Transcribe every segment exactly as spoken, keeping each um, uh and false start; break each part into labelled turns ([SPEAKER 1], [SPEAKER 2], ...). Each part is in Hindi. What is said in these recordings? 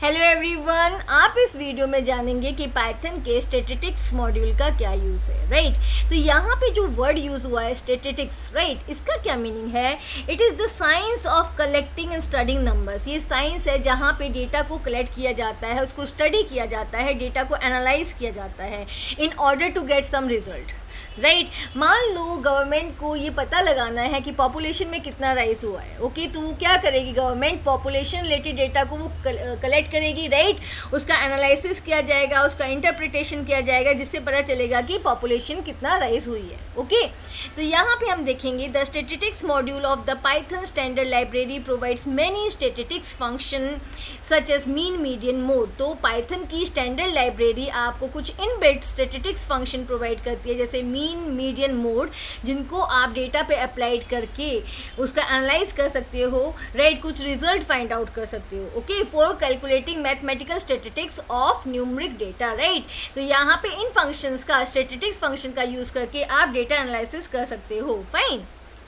[SPEAKER 1] हेलो एवरीवन, आप इस वीडियो में जानेंगे कि पाइथन के स्टैटिस्टिक्स मॉड्यूल का क्या यूज़ है, राइट। तो यहाँ पे जो वर्ड यूज़ हुआ है स्टैटिस्टिक्स, राइट, इसका क्या मीनिंग है? It is the science of collecting and studying numbers. ये साइंस है जहाँ पे डेटा को कलेक्ट किया जाता है, उसको स्टडी किया जाता है, डेटा को एनालाइज किया जाता है in order to get some result, right right. मान लो गवर्नमेंट को ये पता लगाना है कि पॉपुलेशन में कितना राइज हुआ है, ओके okay? तो वो क्या करेगी? गवर्नमेंट पॉपुलेशन रिलेटेड डेटा को वो कलेक्ट करेगी, राइट right? उसका एनालिसिस किया जाएगा, उसका इंटरप्रिटेशन किया जाएगा, जिससे पता चलेगा कि पॉपुलेशन कितना राइज हुई है, ओके okay? तो यहाँ पे हम देखेंगे the statistics module of the Python standard library provides many statistics function such as mean median mode. तो पाइथन की स्टैंडर्ड लाइब्रेरी आपको कुछ इनबिल्ट स्टैटिस्टिक्स फंक्शन प्रोवाइड करती है, जैसे मीन मीडियन मोड, जिनको आप डेटा पे अप्लाइड करके उसका एनालाइज कर सकते हो, राइट, कुछ रिजल्ट फाइंड आउट कर सकते हो, okay, for calculating mathematical statistics of numeric data, right. तो यहाँ पे इन फंक्शंस का, स्टैटिस्टिक्स फंक्शन का यूज करके आप डेटा एनालिसिस कर सकते हो। फाइन।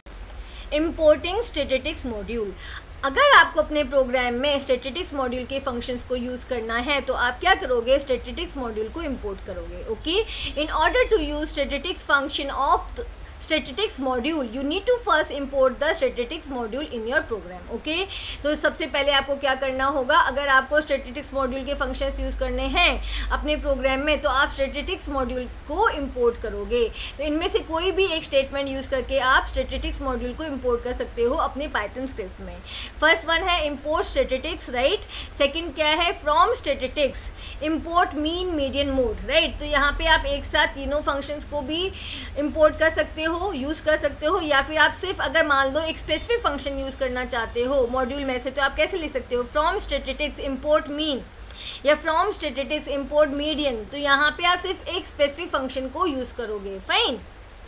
[SPEAKER 1] Importing statistics module. अगर आपको अपने प्रोग्राम में स्टैटिस्टिक्स मॉड्यूल के फंक्शंस को यूज़ करना है तो आप क्या करोगे? स्टैटिस्टिक्स मॉड्यूल को इंपोर्ट करोगे, okay. In order to use statistics function of statistics module you need to first import the statistics module in your program, okay. तो सबसे पहले आपको क्या करना होगा? अगर आपको स्टैटिस्टिक्स मॉड्यूल के फंक्शंस यूज़ करने हैं अपने प्रोग्राम में तो आप स्टैटिस्टिक्स मॉड्यूल को इंपोर्ट करोगे। तो इनमें से कोई भी एक स्टेटमेंट यूज़ करके आप स्टैटिस्टिक्स मॉड्यूल को इंपोर्ट कर सकते हो अपने पाइथन स्क्रिप्ट में। फर्स्ट वन है इंपोर्ट स्टैटिस्टिक्स, राइट। सेकेंड क्या है? From statistics import mean median mode, right. तो यहाँ पे आप एक साथ तीनों फंक्शंस को भी इंपोर्ट कर सकते हो, यूज़ कर सकते हो, या फिर आप सिर्फ अगर मान लो एक स्पेसिफिक फंक्शन यूज़ करना चाहते हो मॉड्यूल में से तो आप कैसे लिख सकते हो? फ्रॉम स्टैटिस्टिक्स इंपोर्ट मीन या फ्रॉम स्टैटिस्टिक्स इंपोर्ट मीडियन। तो यहाँ पे आप सिर्फ एक स्पेसिफिक फंक्शन को यूज़ करोगे। Fine.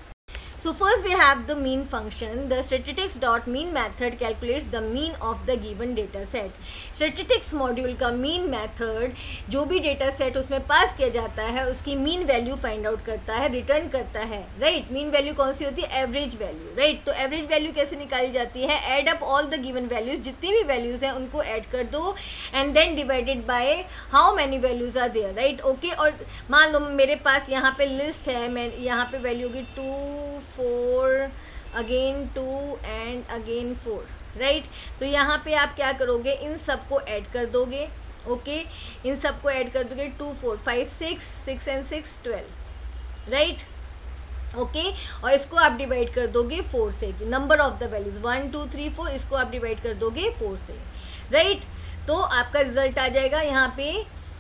[SPEAKER 1] So first we have the mean function. The statistics dot mean method calculates the mean of the given data set. Statistics module का mean method जो भी data set उसमें पास किया जाता है उसकी mean value find out करता है, return करता है, right? mean value कौन सी होती है? average value, right? तो average value कैसे निकाली जाती है? add up all the given values, जितनी भी values हैं उनको add कर दो and then divided by how many values are there, right? okay? और मान लो मेरे पास यहाँ पे list है, मैं यहाँ पे value होगी two four again two and again four, right. तो यहाँ पे आप क्या करोगे? इन सब को ऐड कर दोगे, ओके okay? इन सब को ऐड कर दोगे two four five six six and six twelve, right, okay. और इसको आप डिवाइड कर दोगे फोर से, number of the values one two three four, इसको आप डिवाइड कर दोगे फोर से, राइट। तो आपका रिजल्ट आ जाएगा यहाँ पे,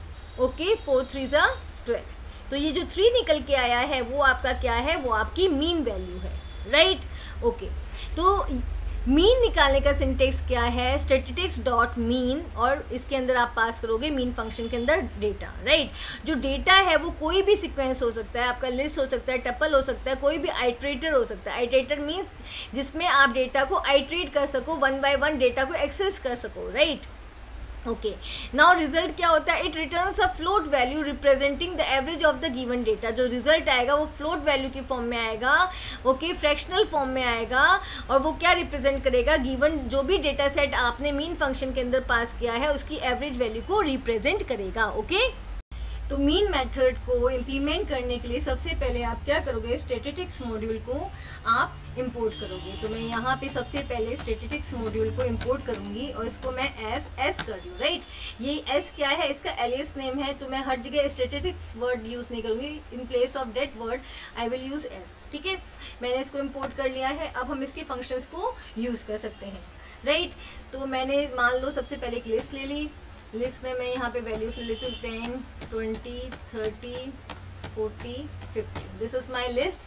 [SPEAKER 1] ओके, फोर थ्री ज़ा ट्वेल्व। तो ये जो थ्री निकल के आया है वो आपका क्या है? वो आपकी मीन वैल्यू है, राइट, ओके। तो मीन निकालने का सिंटेक्स क्या है? स्टैटिस्टिक्स डॉट मीन, और इसके अंदर आप पास करोगे मीन फंक्शन के अंदर डेटा, राइट। जो डेटा है वो कोई भी सीक्वेंस हो सकता है, आपका लिस्ट हो सकता है, टपल हो सकता है, कोई भी आइट्रेटर हो सकता है। आइट्रेटर मीन्स जिसमें आप डेटा को आइट्रेट कर सको, वन बाय वन डेटा को एक्सेस कर सको, राइट, ओके। नाउ रिजल्ट क्या होता है? It returns a float value representing the average of the given data. जो रिजल्ट आएगा वो फ्लोट वैल्यू की फॉर्म में आएगा, ओके, फ्रैक्शनल फॉर्म में आएगा, और वो क्या रिप्रेजेंट करेगा? गिवन जो भी डेटा सेट आपने मीन फंक्शन के अंदर पास किया है उसकी एवरेज वैल्यू को रिप्रेजेंट करेगा, ओके। तो मीन मेथड को इम्प्लीमेंट करने के लिए सबसे पहले आप क्या करोगे? स्टैटिस्टिक्स मॉड्यूल को आप इंपोर्ट करोगे। तो मैं यहाँ पे सबसे पहले स्टैटिस्टिक्स मॉड्यूल को इंपोर्ट करूँगी और इसको मैं एस एस कर रही हूँ, राइट। ये एस क्या है? इसका एलिस नेम है, तो मैं हर जगह स्टैटिस्टिक्स वर्ड यूज़ नहीं करूँगी। In place of that word I will use S, ठीक है। मैंने इसको इम्पोर्ट कर लिया है। अब हम इसके फंक्शंस को यूज़ कर सकते हैं, राइट। तो मैंने मान लो सबसे पहले एक लिस्ट ले ली। लिस्ट में मैं यहाँ पे वैल्यूज ले लेती हूँ, ten twenty thirty forty fifty. This is my list,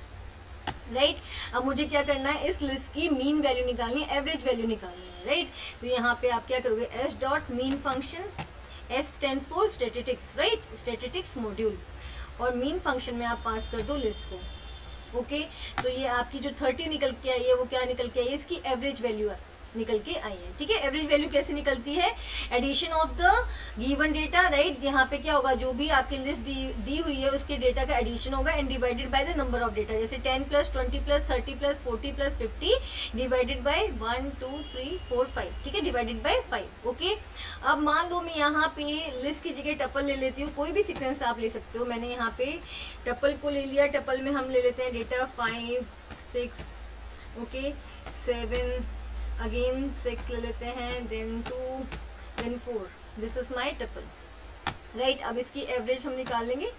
[SPEAKER 1] right. अब मुझे क्या करना है? इस लिस्ट की मीन वैल्यू निकालनी है, एवरेज वैल्यू निकालनी है, राइट। तो यहाँ पे आप क्या करोगे? S dot mean function, S stands for statistics, right, statistics module, और मीन फंक्शन में आप पास कर दो लिस्ट को, ओके। तो ये आपकी जो थर्टी निकल के आई है वो क्या निकल के आई है? इसकी एवरेज वैल्यू है, निकल के आई है। ठीक है, एवरेज वैल्यू कैसे निकलती है, addition of the given data, right. यहाँ पे क्या होगा, जो भी आपकी लिस्ट दी, दी हुई है उसके डेटा का एडिशन होगा and divided by the number of data, जैसे ten plus twenty plus thirty plus forty plus fifty divided by one two three four five. ठीक है, डिवाइडेड बाय फाइव। ओके, अब मान लो मैं यहाँ पे लिस्ट की जगह टपल ले लेती हूँ, कोई भी सीक्वेंस आप ले सकते हो। मैंने यहाँ पे टपल को ले लिया, टपल में हम ले लेते हैं data five six, okay seven, again six ले लेते हैं, then two, then four, this is my tuple, right. अब इसकी एवरेज हम निकाल लेंगे,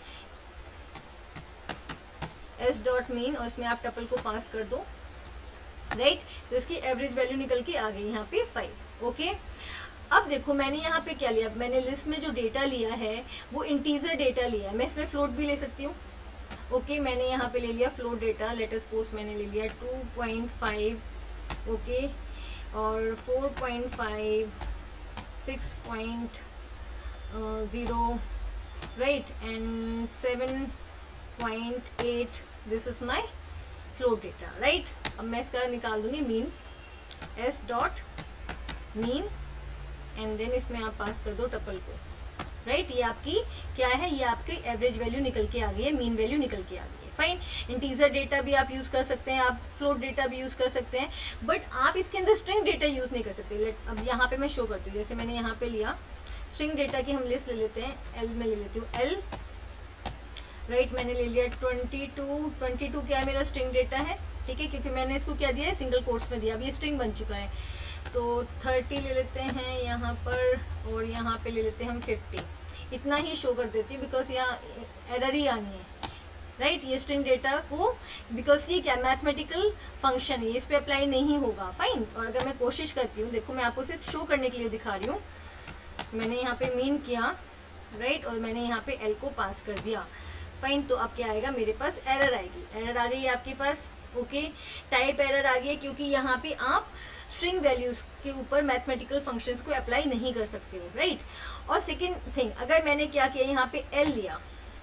[SPEAKER 1] एस डॉट मीन, और इसमें आप टपल को पास कर दो, राइट right? तो इसकी एवरेज वैल्यू निकल के आ गई यहाँ पे फाइव। ओके, अब देखो मैंने यहाँ पे क्या लिया, मैंने लिस्ट में जो डेटा लिया है वो इंटीजर डेटा लिया है, मैं इसमें फ्लोट भी ले सकती हूँ। ओके, मैंने यहाँ पे ले लिया फ्लोट डेटा, लेटेस्ट पोस्ट मैंने ले लिया टू पॉइंट फाइव, ओके, और four point five, six point zero, right, and seven point eight, this is my float data, right. अब मैं इसका निकाल दूंगी mean, S dot mean, and then इसमें आप पास कर दो टपल को, राइट right? ये आपकी क्या है, ये आपकी एवरेज वैल्यू निकल के आ गई है, मीन वैल्यू निकल के आ गई है। फाइन, इंटीजर डेटा भी आप यूज़ कर सकते हैं, आप फ्लोट डेटा भी यूज़ कर सकते हैं, बट आप इसके अंदर स्ट्रिंग डेटा यूज़ नहीं कर सकते। लेट अब यहाँ पे मैं शो करती हूँ, जैसे मैंने यहाँ पे लिया स्ट्रिंग डेटा की हम लिस्ट ले लेते हैं, एल में ले लेती हूँ, एल, राइट right, मैंने ले लिया ट्वेंटी टू, ट्वेंटी टू क्या है मेरा स्ट्रिंग डेटा है, ठीक है, क्योंकि मैंने इसको क्या दिया है, सिंगल कोट्स में दिया, अब ये स्ट्रिंग बन चुका है। तो थर्टी ले लेते हैं यहाँ पर, और यहाँ पे ले लेते हैं हम फिफ्टी, इतना ही शो कर देती हूँ बिकॉज यहाँ एरर ही आनी है, राइट right? ये स्ट्रिंग डेटा को, बिकॉज ये क्या मैथमेटिकल फंक्शन है, इस पर अप्लाई नहीं होगा। फाइन, और अगर मैं कोशिश करती हूँ, देखो मैं आपको सिर्फ शो करने के लिए दिखा रही हूँ, मैंने यहाँ पे मीन किया, राइट right? और मैंने यहाँ पे एल को पास कर दिया। फाइन, तो अब क्या आएगा, मेरे पास एरर आएगी, एरर आ गई है आपके पास। ओके, टाइप एरर आ गई है, क्योंकि यहाँ पे आप स्ट्रिंग वैल्यूज़ के ऊपर मैथमेटिकल फंक्शंस को अप्लाई नहीं कर सकते हो, राइट right? और सेकंड थिंग, अगर मैंने क्या किया, यहाँ पे एल लिया,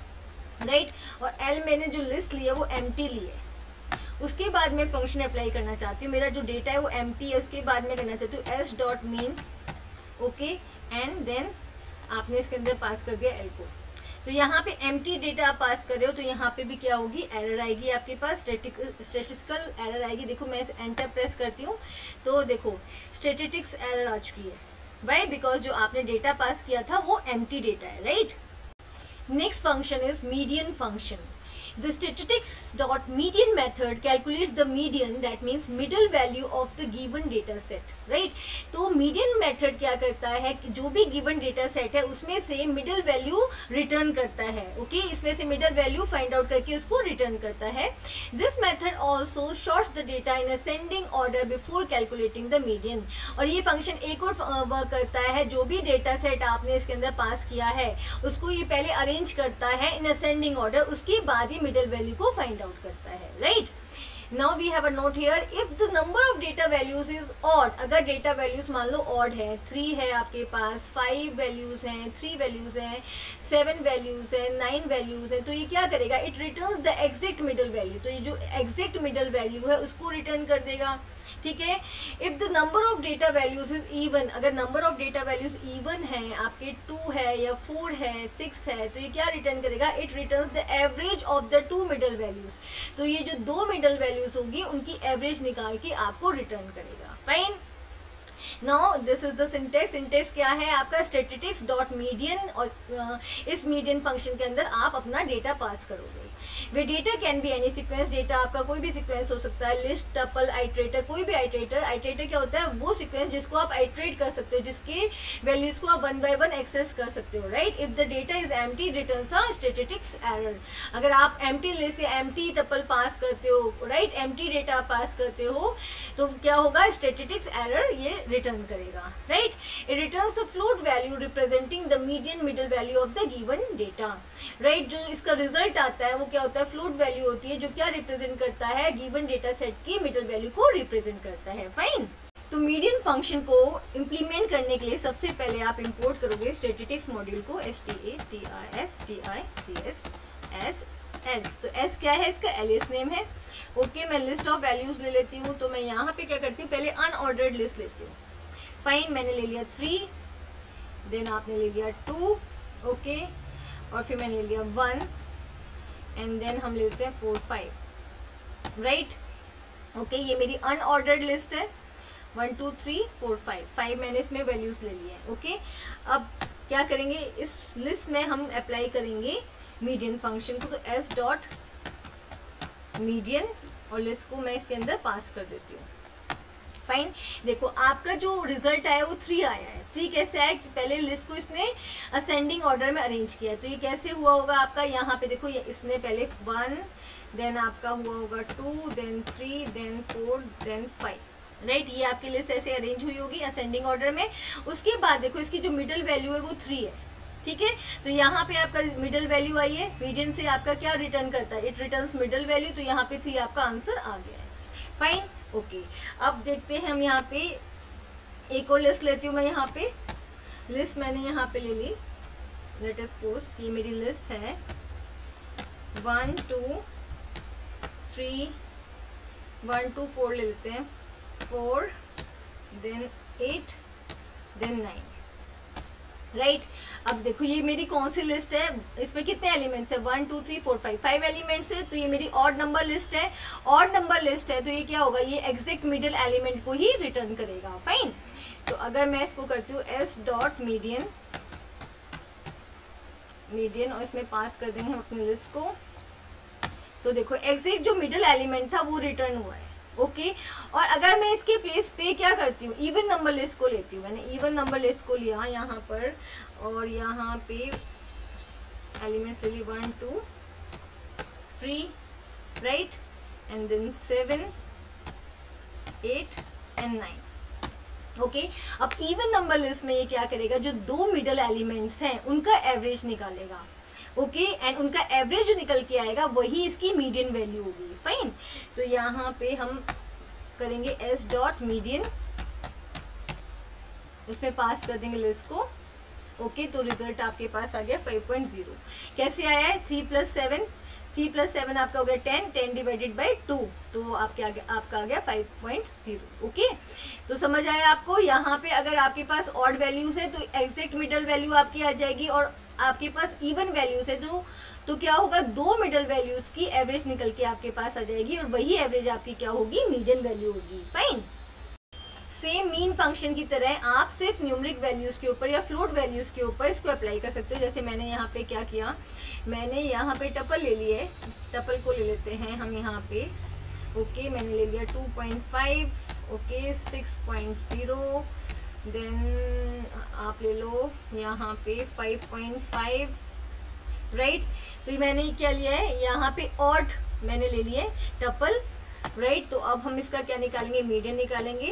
[SPEAKER 1] राइट right? और एल मैंने जो लिस्ट ली है वो एम्प्टी ली है, उसके बाद मैं फंक्शन अप्लाई करना चाहती हूँ, मेरा जो डेटा है वो एम्प्टी है, उसके बाद मैं करना चाहती हूँ S dot mean, okay, and then आपने इसके अंदर पास कर दिया एल को। तो यहाँ पे एम्प्टी डेटा आप पास कर रहे हो, तो यहाँ पे भी क्या होगी, एरर आएगी आपके पास, स्टैटिस्टिकल एरर आएगी। देखो मैं एंटर प्रेस करती हूँ, तो देखो स्टैटिस्टिक्स एरर आ चुकी है, वाई, बिकॉज जो आपने डेटा पास किया था वो एम्प्टी डेटा है, right. Next function is median function. The statistics dot median method calculates the median, that means middle value of the given data set, right? तो median method क्या करता है कि जो भी given data set है उसमें से middle value return करता है, okay? इसमें से middle value find out करके उसको return करता है। This method also sorts the data in ascending order before calculating the median। और ये function एक और वर्क करता है, जो भी data set आपने इसके अंदर पास किया है उसको ये पहले arrange करता है in ascending order, उसके बाद ये मिडल वैल्यू को फाइंड आउट करता है, right. Now we have a note here, if the number of data values is odd, अगर डेटा वैल्यूज मान लो ऑड है, थ्री है आपके पास, फाइव वैल्यूज हैं, थ्री वैल्यूज हैं, सेवन वैल्यूज हैं, नाइन वैल्यूज हैं, तो ये क्या करेगा, it returns the exact middle value, तो ये जो एग्जैक्ट मिडल वैल्यू है उसको रिटर्न कर देगा, ठीक है। If the number of data values is even, अगर number of data values even है, आपके टू है या फोर है, सिक्स है, तो ये क्या रिटर्न करेगा, it returns the average of the two middle values, तो ये जो दो मिडल वैल्यूज होगी उनकी एवरेज निकाल के आपको रिटर्न करेगा। Fine, now this is the syntax. Syntax क्या है आपका, स्टैटिस्टिक्स डॉट मीडियन, और uh, इस मीडियन फंक्शन के अंदर आप अपना डेटा पास करोगे। Where data can be any sequence, data आपका कोई भी सीक्वेंस हो सकता है, लिस्ट, टपल, आइट्रेटर, कोई भी आइट्रेटर। आइट्रेटर क्या होता है, वो सीक्वेंस जिसको आप आइट्रेट कर सकते हो, जिसके वैल्यूज को आप वन बाय वन एक्सेस कर सकते हो, right. If the data is empty returns a statistics error, अगर आप एम्प्टी लिस्ट से एम्प्टी टपल पास करते हो, राइट, एम्प्टी डेटा पास करते हो, तो क्या होगा, स्टैटिस्टिक्स एरर ये रिटर्न करेगा, right. It returns a float value representing the median middle value of the given data, right. जो इसका रिजल्ट आता है वो क्या होता है, फ्लोट वैल्यू होती है, जो क्या रिप्रेजेंट करता है, गिवन डेटा सेट की मिडल वैल्यू को रिप्रेजेंट करता है। फाइन, तो मीडियन फंक्शन को इम्प्लीमेंट करने के लिए सबसे पहले आप इंपोर्ट करोगे स्टैटिस्टिक्स मॉड्यूल को, S T A T I S T I C S S S, तो एस क्या है, इसका एलिस नेम है। ओके, मैं लिस्ट ऑफ वैल्यूज ले लेती हूँ। तो मैं यहाँ पे क्या करती हूँ, पहले अनऑर्डर्ड लिस्ट लेती हूँ। फाइन, मैंने ले लिया थ्री, देन आपने ले लिया टू, ओके, और फिर मैंने ले लिया वन, एंड देन हम लेते हैं फोर फाइव, राइट। ओके, ये मेरी अनऑर्डर्ड लिस्ट है, one two three four five, five मैंने इसमें वैल्यूज ले लिए हैं। ओके, अब क्या करेंगे, इस लिस्ट में हम अप्लाई करेंगे मीडियन फंक्शन को। तो एस डॉट मीडियन, और लिस्ट को मैं इसके अंदर पास कर देती हूँ। फाइन, देखो आपका जो रिजल्ट आया वो थ्री आया है। थ्री कैसे आया, कि पहले लिस्ट को इसने असेंडिंग ऑर्डर में अरेंज किया है। तो ये कैसे हुआ होगा आपका, यहाँ पे देखो ये इसने पहले वन, देन आपका हुआ होगा two, then three, then four, then five, right. ये आपकी लिस्ट ऐसे अरेंज हुई होगी असेंडिंग ऑर्डर में। उसके बाद देखो इसकी जो मिडल वैल्यू है वो थ्री है, ठीक है। तो यहाँ पे आपका मिडल वैल्यू आई है, मीडियन से आपका क्या रिटर्न करता है, इट रिटर्न्स मिडल वैल्यू। तो यहाँ पे थ्री आपका आंसर आ गया है। फाइन, ओके, अब देखते हैं हम यहाँ पे एक और लिस्ट लेती हूँ। मैं यहाँ पे लिस्ट मैंने यहाँ पे ले ली, लेट अस सपोज ये मेरी लिस्ट है, one two three, one two four ले लेते हैं, four, then eight, then nine, right. अब देखो ये मेरी कौन सी लिस्ट है, इसमें कितने एलिमेंट्स है, one two three four five, five elements है। तो ये मेरी ऑड नंबर लिस्ट है, ऑड नंबर लिस्ट है। तो ये क्या होगा, ये एग्जैक्ट मिडिल एलिमेंट को ही रिटर्न करेगा। फाइन, तो अगर मैं इसको करती हूँ एस डॉट मीडियन, मीडियन, और इसमें पास कर देंगे हम अपनी लिस्ट को। तो देखो एग्जैक्ट जो मिडिल एलिमेंट था वो रिटर्न हुआ है। ओके, और अगर मैं इसके प्लेस पे क्या करती हूँ, इवन नंबर लिस्ट को लेती हूँ। मैंने इवन नंबर लिस्ट को लिया यहाँ पर, और यहाँ पे एलिमेंट्स ले ली one two three, right, and then seven, eight and nine. Okay, अब इवन नंबर लिस्ट में ये क्या करेगा, जो दो मिडल एलिमेंट्स हैं उनका एवरेज निकालेगा। ओके, एंड उनका एवरेज जो निकल के आएगा वही इसकी मीडियन वैल्यू होगी। फाइन, तो यहाँ पे हम करेंगे एस डॉट मीडियन, उसमें पास कर देंगे लिस्ट को। ओके, तो रिजल्ट आपके पास आ गया फाइव पॉइंट ज़ीरो। कैसे आया है, three plus seven, three plus seven आपका हो गया ten, ten divided by two, तो आपके आगे आपका आ गया फाइव पॉइंट ज़ीरो। ओके, तो समझ आया आपको। यहाँ पे अगर आपके पास ऑड वैल्यूज है तो एग्जैक्ट मिडल वैल्यू आपकी आ जाएगी, और आपके पास इवन वैल्यूज है जो, तो क्या होगा, दो मिडल वैल्यूज की एवरेज निकल के आपके पास आ जाएगी, और वही एवरेज आपकी क्या होगी, मीडियन वैल्यू होगी। फाइन, सेम मीन फंक्शन की तरह आप सिर्फ न्यूमरिक वैल्यूज के ऊपर या फ्लोट वैल्यूज के ऊपर इसको अप्लाई कर सकते हो। जैसे मैंने यहाँ पे क्या किया, मैंने यहाँ पे टपल ले लिए, टपल को ले लेते हैं हम यहाँ पे। ओके, मैंने ले लिया two point five, okay, six point zero, then आप ले लो यहाँ पे फाइव पॉइंट फाइव, राइट। तो मैंने क्या लिया है, यहाँ पे ऑड मैंने ले लिए टपल, राइट। तो अब हम इसका क्या निकालेंगे, मीडियन निकालेंगे।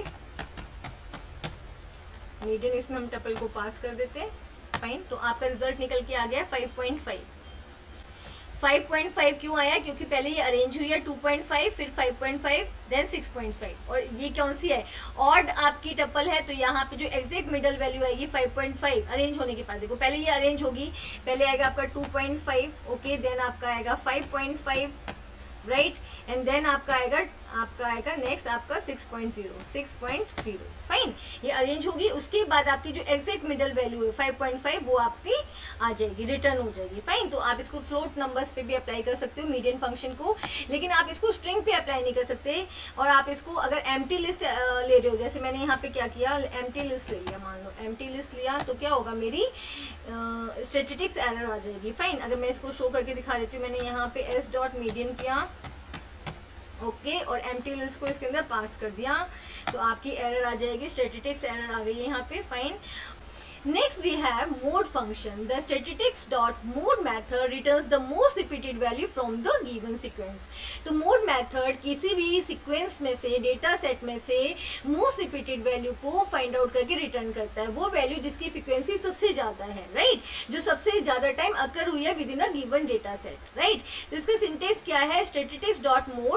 [SPEAKER 1] मीडियन इसमें हम टपल को पास कर देते हैं। फाइन, तो आपका रिजल्ट निकल के आ गया five point five. Five point five क्यों आया, क्योंकि पहले ये अरेंज हुई है टू पॉइंट फाइव, फिर five point five, then six point five, और ये कौन सी है, ऑड आपकी टपल है। तो यहाँ पे जो एग्जैक्ट मिडल वैल्यू आएगी फाइव पॉइंट फाइव अरेंज होने के बाद, देखो पहले ये अरेंज होगी, पहले आएगा आपका two point five, okay, then आपका आएगा five point five, right, and then आपका आएगा आपका आएगा नेक्स्ट आपका six point zero, six point zero. Fine, ये अरेंज होगी, उसके बाद आपकी जो एग्जैक्ट मिडल वैल्यू है फाइव पॉइंट फाइव वो आपकी आ जाएगी, रिटर्न हो जाएगी। फाइन, तो आप इसको फ्लोट नंबर्स पे भी अप्लाई कर सकते हो मीडियन फंक्शन को, लेकिन आप इसको स्ट्रिंग पे अप्लाई नहीं कर सकते। और आप इसको अगर एम्प्टी लिस्ट ले रहे हो, जैसे मैंने यहाँ पे क्या किया, एम्प्टी लिस्ट ले लिया, मान लो एम्प्टी लिस्ट लिया, तो क्या होगा, मेरी स्टैटिस्टिक्स एरर आ जाएगी। फाइन, अगर मैं इसको शो करके दिखा देती हूँ, मैंने यहाँ पे एस डॉट मीडियन किया, ओके okay, और एम्प्टी लिस्ट को इसके अंदर पास कर दिया, तो आपकी एरर आ जाएगी, स्टैटिस्टिक्स एरर आ गई है यहाँ पे। Fine, next we have mode function. The statistics dot mode method returns the most repeated value from the given sequence. तो मोड मेथड किसी भी सीक्वेंस में से, डेटा सेट में से मोस्ट रिपीटेड वैल्यू को फाइंड आउट करके रिटर्न करता है, वो वैल्यू जिसकी फ्रीक्वेंसी सबसे ज़्यादा है, राइट right? जो सबसे ज़्यादा टाइम अकर हुई है within a given data set, right. तो इसका सिंटेक्स क्या है, स्टैटिस्टिक्स डॉट मोड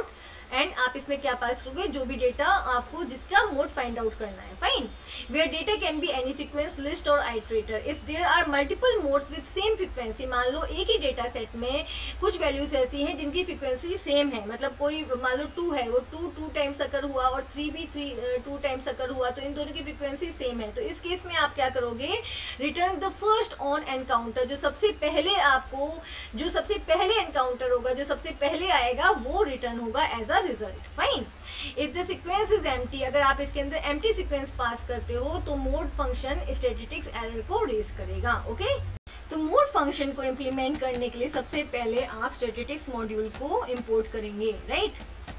[SPEAKER 1] एंड आप इसमें क्या पास करोगे, जो भी डेटा आपको जिसका मोड फाइंड आउट करना है। Fine, where data can be any sequence, list और iterator if there are multiple modes with same frequency. मान लो एक ही डेटा सेट में कुछ वैल्यूज ऐसी हैं जिनकी फ्रीक्वेंसी सेम है, मतलब कोई मान लो टू है, वो टू टू टाइम्स अकर हुआ और थ्री भी थ्री टू टाइम्स अकर हुआ, तो इन दोनों की फ्रीक्वेंसी सेम है। तो इस केस में आप क्या करोगे, return the first on encounter, जो सबसे पहले आपको जो सबसे पहले एनकाउंटर होगा, जो सबसे पहले आएगा वो रिटर्न होगा as a result. Fine, if the sequence is empty, अगर आप इसके अंदर एम्प्टी सीक्वेंस पास करते हो तो मोड फंक्शन स्टैटिस्टिक्स एरर को रेज करेगा। ओके, तो मोड फंक्शन को इम्प्लीमेंट करने के लिए सबसे पहले आप स्टैटिस्टिक्स मॉड्यूल को इंपोर्ट करेंगे, राइट।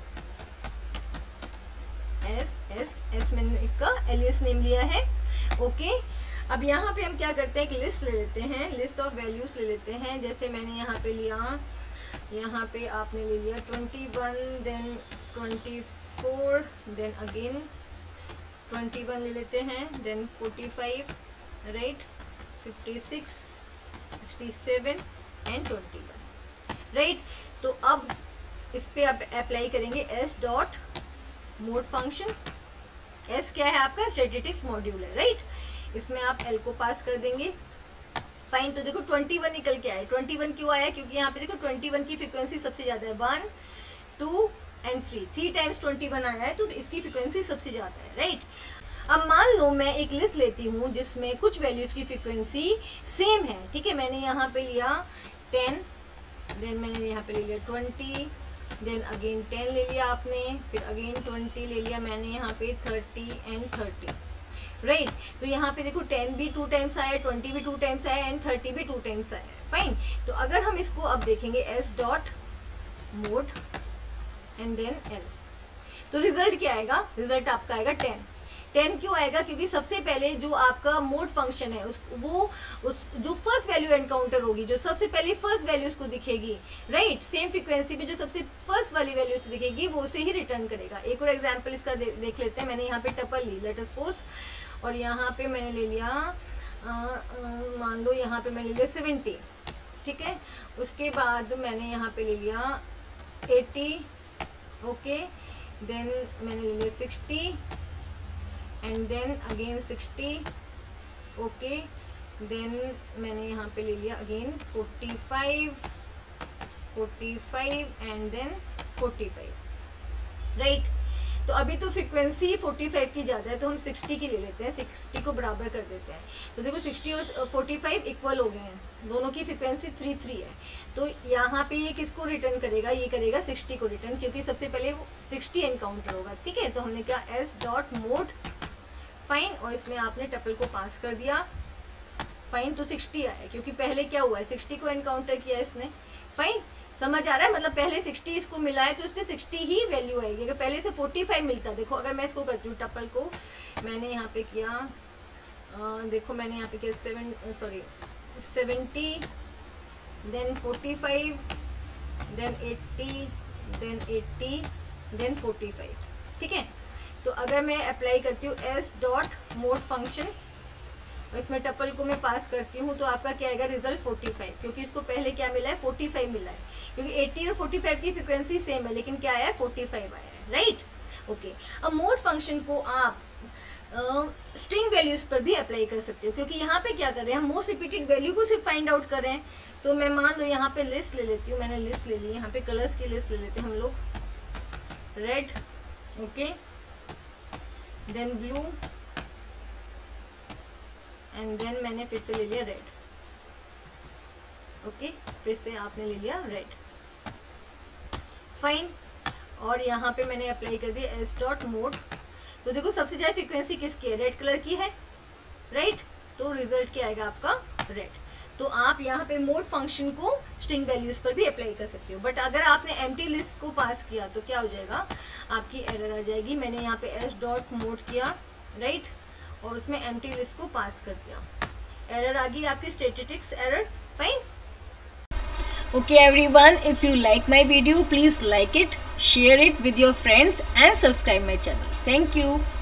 [SPEAKER 1] एस एस एस मैंने इसका एलियास नेम लिया है। ओके, अब यहाँ पे हम क्या करते हैं, एक लिस्ट ले लेते हैं, लिस्ट ऑफ वैल्यूज ले लेते हैं। जैसे मैंने यहाँ पे लिया, यहाँ पे आपने ले लिया twenty one, then twenty four, then again twenty one ले लेते हैं, then forty five, right, fifty six, sixty seven and twenty one, right. तो अब इस पे आप अप्लाई करेंगे S dot mode function. S क्या है आपका, स्टैटिस्टिक्स मॉड्यूल है, राइट। इसमें आप एल को पास कर देंगे। फाइन, तो देखो ट्वेंटी वन निकल के आया। ट्वेंटी वन क्यों आया, क्योंकि यहाँ पे देखो ट्वेंटी वन की फ्रीक्वेंसी सबसे ज़्यादा है, one two and three, three times twenty one आया है, तो इसकी फ्रीक्वेंसी सबसे ज़्यादा है, राइट। अब मान लो मैं एक लिस्ट लेती हूँ जिसमें कुछ वैल्यूज़ की फ्रीक्वेंसी सेम है, ठीक है। मैंने यहाँ पे लिया टेन, देन मैंने यहाँ पे ले लिया ट्वेंटी, देन अगेन टेन ले लिया आपने, फिर अगेन ट्वेंटी ले लिया मैंने, यहाँ पे thirty and thirty, right right. तो यहाँ पे देखो टेन भी टू टाइम्स आया, ट्वेंटी भी टू टाइम्स आया एंड थर्टी भी टू टाइम्स आया। फाइन, तो अगर हम इसको अब देखेंगे S dot mode and then L, तो रिजल्ट क्या आएगा, रिजल्ट आपका आएगा टेन। टेन क्यों आएगा, क्योंकि सबसे पहले जो आपका मोड फंक्शन है उस वो उस जो फर्स्ट वैल्यू एनकाउंटर होगी, जो सबसे पहले फर्स्ट वैल्यू उसको दिखेगी, राइट, सेम फ्रीक्वेंसी पे जो सबसे फर्स्ट वाली वैल्यू से दिखेगी वो उसे ही रिटर्न करेगा। एक और एग्जांपल इसका दे, देख लेते हैं। मैंने यहाँ पे टपल ली, लेट अस सपोज, और यहाँ पे मैंने ले लिया, मान लो यहाँ पे मैंने ले लिया सेवेंटी, ठीक है। उसके बाद मैंने यहाँ पे ले लिया एटी, ओके, देन मैंने ले लिया sixty and then again sixty, okay, then मैंने यहाँ पे ले लिया again forty five, forty five and then forty five, right. तो अभी तो फ्रीक्वेंसी फोर्टी फाइव की ज़्यादा है, तो हम सिक्सटी की ले लेते हैं, सिक्सटी को बराबर कर देते हैं। तो देखो सिक्सटी और फोर्टी फाइव इक्वल हो गए हैं, दोनों की फ्रीक्वेंसी थ्री थ्री है। तो यहाँ पे ये किसको रिटर्न करेगा, ये करेगा सिक्सटी को रिटर्न, क्योंकि सबसे पहले वो सिक्सटी एनकाउंटर होगा, ठीक है। तो हमने कहा एस डॉट मोड, फाइन, और इसमें आपने टपल को पास कर दिया। फाइन, तो सिक्सटी आया, क्योंकि पहले क्या हुआ है, सिक्सटी को एनकाउंटर किया इसने। फाइन, समझ आ रहा है, मतलब पहले सिक्सटी इसको मिला है तो इसने सिक्सटी ही वैल्यू आएगी। अगर पहले से फोर्टी फाइव मिलता, देखो अगर मैं इसको करती हूँ टपल को, मैंने यहाँ पे किया, आ, देखो मैंने यहाँ पे किया seven sorry seventy, then forty five, then eighty, then eighty, then forty five, ठीक है। तो अगर मैं अप्लाई करती हूँ एस डॉट मोड फंक्शन और इसमें टपल को मैं पास करती हूँ, तो आपका क्या आएगा, रिजल्ट फोर्टी फाइव, क्योंकि इसको पहले क्या मिला है, फोर्टी फाइव मिला है, क्योंकि एट्टी और फोर्टी फाइव की फ्रीक्वेंसी सेम है, लेकिन क्या आया है, फोर्टी फाइव आया है, राइट। ओके, अब मोड फंक्शन को आप स्ट्रिंग वैल्यूज पर भी अप्लाई कर सकते हो, क्योंकि यहाँ पे क्या कर रहे हैं, हम मोस्ट रिपीटेड वैल्यू को सिर्फ फाइंड आउट कर रहे हैं। तो मैं मान लो यहाँ पे लिस्ट ले लेती हूँ, मैंने लिस्ट ले ली, यहाँ पे कलर्स की लिस्ट ले लेते हैं हम लोग, red, okay, then blue and then मैंने फिर से ले लिया रेड, ओके, फिर से आपने ले लिया रेड, फाइन। और यहाँ पे मैंने अप्लाई कर दिया एस डॉट मोड। तो देखो सबसे ज़्यादा फ्रीक्वेंसी किसकी है, रेड कलर की है, राइट। तो रिजल्ट क्या आएगा आपका, रेड। तो आप यहाँ पे मोड फंक्शन को स्ट्रिंग वैल्यूज पर भी अप्लाई कर सकते हो। बट अगर आपने एम्प्टी लिस्ट को पास किया तो क्या हो जाएगा, आपकी एरर आ जाएगी। मैंने यहाँ पे एस डॉट मोड किया, राइट, और उसमें एम्प्टी लिस्ट को पास कर दिया, एरर आ गई आपकी statistics error, fine. Okay everyone, if you like my video, please like it, share it with your friends and subscribe my channel. Thank you.